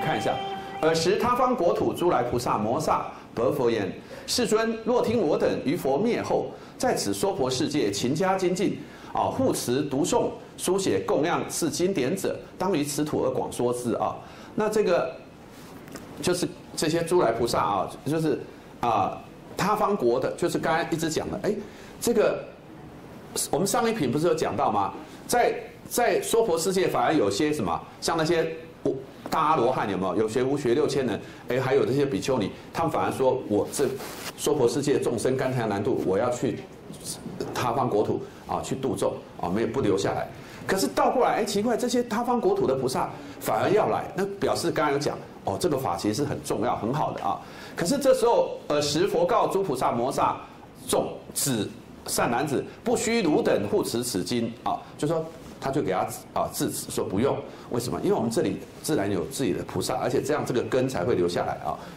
看一下，尔时他方国土诸来菩萨摩萨白佛言：世尊，若听我等于佛灭后，在此娑婆世界勤加精进，护持读诵、书写供养是经典者，当于此土而广说之啊。那这个就是这些诸来菩萨啊，就是他方国的，就是刚才一直讲的，这个我们上一品不是有讲到吗？在娑婆世界反而有些什么，像那些大阿罗汉有没有？有学无学6000人，还有这些比丘尼，他们反而说我这娑婆世界众生甘甜难度，我要去他方国土去度众没有不留下来。可是倒过来，奇怪，这些他方国土的菩萨反而要来，那表示刚才有讲这个法其实是很重要、很好的啊。可是这时候，时佛告诸菩萨摩萨众子善男子，不须汝等护持此经就说他就给他制止说不用，为什么？因为我们这里自然有自己的菩萨，而且这样这个根才会留下来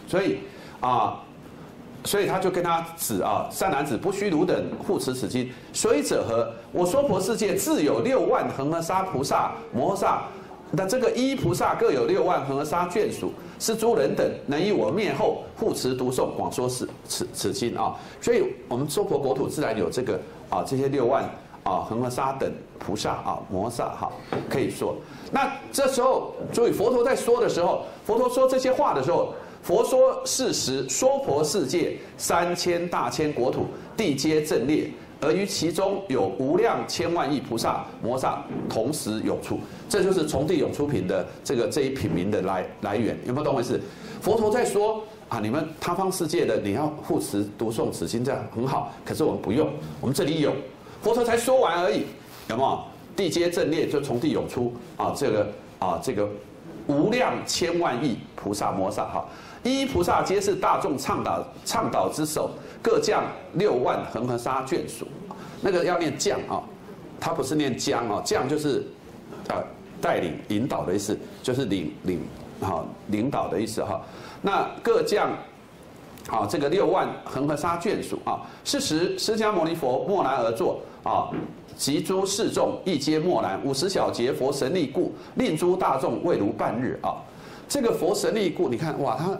所以他就跟他指善男子不须汝等护持此经，所以者何？我娑婆世界自有6万恒河沙菩萨摩诃萨，那这个依菩萨各有6万恒河沙眷属，是诸人等能以我灭后护持读诵广说此经所以我们娑婆国土自然有这个这些6万恒河沙等菩萨摩诃萨可以说。那这时候，所以佛陀在说的时候，佛陀说这些话的时候，佛说是时娑婆世界3000大千国土，地皆阵列，而于其中有无量千万亿菩萨摩萨同时涌出。这就是从地涌出品的这一品名的来源，有没有懂我意思？佛陀在说你们他方世界的你要护持读诵此经，这样很好，可是我们不用，我们这里有。佛陀才说完而已，有没有？地皆阵列，就从地涌出这个无量千万亿菩萨摩萨依菩萨皆是大众倡导之首，各降6万恒河沙眷属。那个要念降它不是念将降就是带领引导的意思，就是领导的意思那各降这个6万恒河沙眷属是时释迦牟尼佛默然而坐及诸世众亦皆默然，50小节佛神力故，令诸大众未如半日这个佛神力故，你看哇，它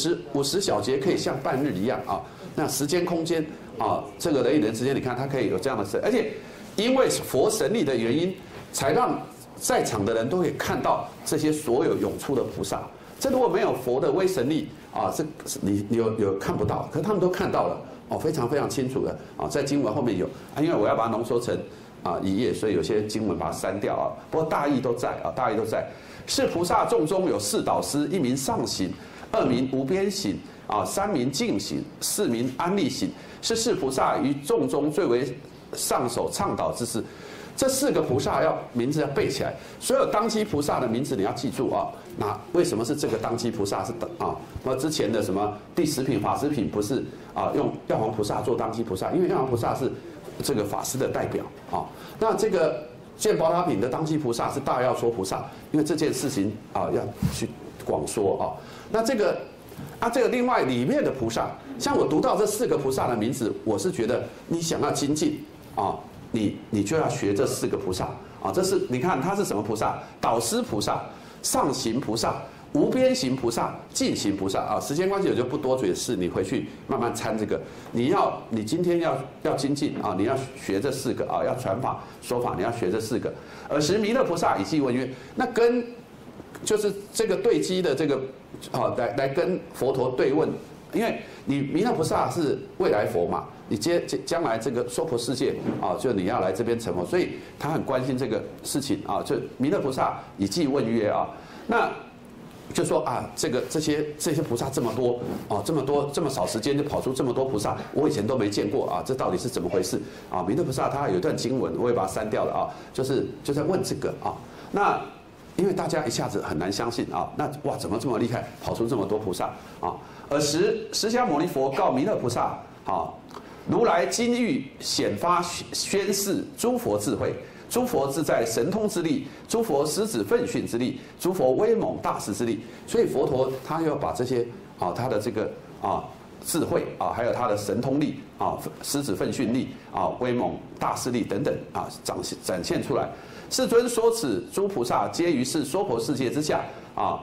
50小节可以像半日一样那时间空间这个人与人之间，你看它可以有这样的事，而且因为佛神力的原因，才让在场的人都可以看到这些所有涌出的菩萨。这如果没有佛的威神力这你有看不到，可是他们都看到了非常非常清楚的在经文后面有因为我要把它浓缩成一页，所以有些经文把它删掉不过大意都在大意都在。是菩萨众中有4导师，一名上行，2名无边行，3名净行，4名安立行。是菩萨于众中最为上首倡导之事。这4个菩萨名字要背起来，所有当机菩萨的名字你要记住那为什么是这个当机菩萨是那之前的什么第10品法师品不是用药王菩萨做当机菩萨，因为药王菩萨是这个法师的代表那这个见宝塔品的当机菩萨是大药说菩萨，因为这件事情要去广说那这个另外里面的菩萨，像我读到这4个菩萨的名字，我是觉得你想要精进你就要学这4个菩萨这是你看他是什么菩萨？导师菩萨、上行菩萨、无边行菩萨、净行菩萨时间关系我就不多解释，你回去慢慢参这个。你今天要精进你要学这4个要传法说法，你要学这4个。尔时弥勒菩萨以偈问曰：那跟就是这个对机的这个来跟佛陀对问，因为你弥勒菩萨是未来佛嘛。你将来这个娑婆世界就你要来这边成佛，所以他很关心这个事情就弥勒菩萨以偈问曰那就说这些菩萨这么多这么少时间就跑出这么多菩萨，我以前都没见过这到底是怎么回事弥勒菩萨他有一段经文，我也把它删掉了就在问这个那因为大家一下子很难相信那哇怎么这么厉害，跑出这么多菩萨尔时释迦牟尼佛告弥勒菩萨如来今欲显发宣示诸佛智慧，诸佛自在神通之力，诸佛狮子奋训之力，诸佛威猛大士之力。所以佛陀他要把这些他的这个智慧还有他的神通力狮子奋训力威猛大士力等等展现出来。世尊说此诸菩萨皆于是娑婆世界之下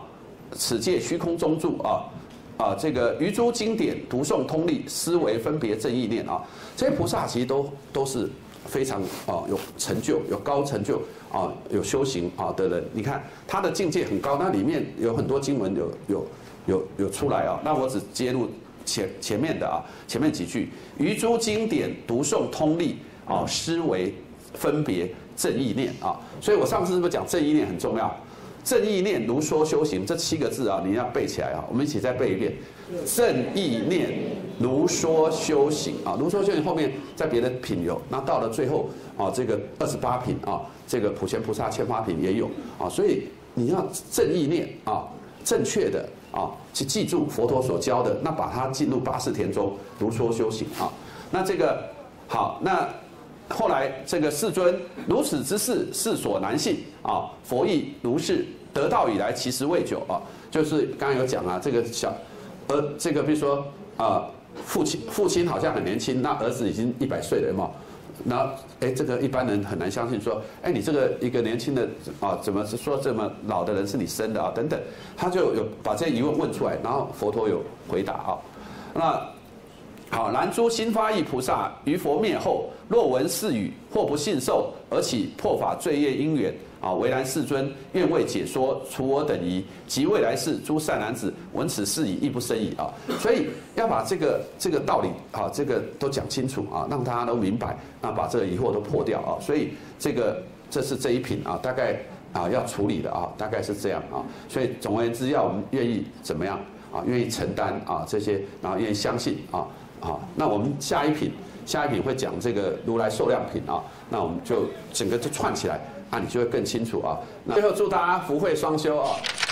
此界虚空中住这个余诸经典读诵通力思维分别正意念这些菩萨其实都是非常有成就、有高成就有修行的人。你看他的境界很高，那里面有很多经文有出来那我只揭露前面的前面几句：余诸经典读诵通力思维分别正意念所以我上次是不是讲正意念很重要？正意念如说修行这7个字你要背起来我们一起再背一遍。正意念如说修行如说修行后面在别的品有，那到了最后这个28品这个普贤菩萨千发品也有所以你要正意念正确的去记住佛陀所教的，那把它进入八识田中如说修行那这个好，那后来这个世尊如此之事，世所难信佛亦如是，得道以来其实未久就是刚刚有讲这个这个比如说父亲好像很年轻，那儿子已经100岁了，有没有？然后这个一般人很难相信说，你这个一个年轻的怎么是说这么老的人是你生的等等，他就有把这些疑问问出来，然后佛陀有回答那好，然诸新发意菩萨于佛灭后，若闻是语，或不信受，而起破法罪业因缘为然世尊愿为解说，除我等疑。及未来世诸善男子闻此事已，亦不生疑所以要把这个道理这个都讲清楚让大家都明白，那把这个疑惑都破掉所以这是这一品大概要处理的大概是这样所以总而言之，要我们愿意怎么样愿意承担这些，然后愿意相信那我们下一品会讲这个如来受量品那我们就整个就串起来你就会更清楚那最后祝大家福慧双修